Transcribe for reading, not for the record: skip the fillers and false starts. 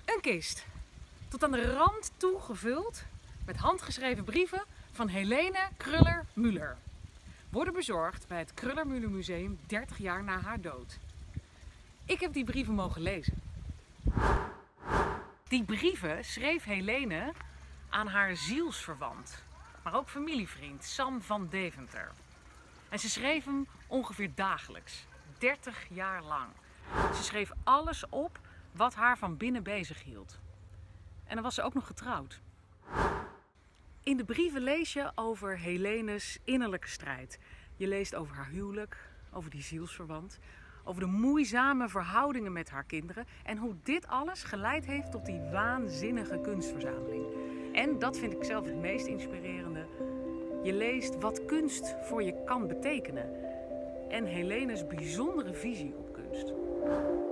Een kist, tot aan de rand toe gevuld met handgeschreven brieven van Helene Kruller-Müller. Worden bezorgd bij het Kruller-Müller Museum 30 jaar na haar dood. Ik heb die brieven mogen lezen. Die brieven schreef Helene aan haar zielsverwant, maar ook familievriend Sam van Deventer. En ze schreef hem ongeveer dagelijks, 30 jaar lang. Ze schreef alles op wat haar van binnen bezig hield. En dan was ze ook nog getrouwd. In de brieven lees je over Helene's innerlijke strijd. Je leest over haar huwelijk, over die zielsverwant, over de moeizame verhoudingen met haar kinderen en hoe dit alles geleid heeft tot die waanzinnige kunstverzameling. En dat vind ik zelf het meest inspirerende. Je leest wat kunst voor je kan betekenen en Helene's bijzondere visie op kunst.